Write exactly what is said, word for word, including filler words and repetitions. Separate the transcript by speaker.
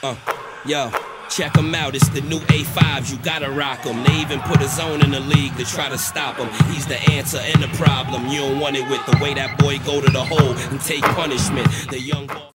Speaker 1: Uh, yo, check them out, it's the new A fives, you gotta rock them. They even put a zone in the league to try to stop him. He's the answer and the problem. You don't want it with the way that boy go to the hole and take punishment. The young